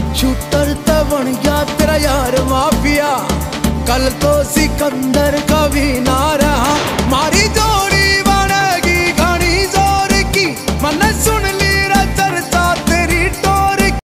Shooter तो बन गया तेरा यार माफिया, कल तो सिकंदर का भी ना रहा।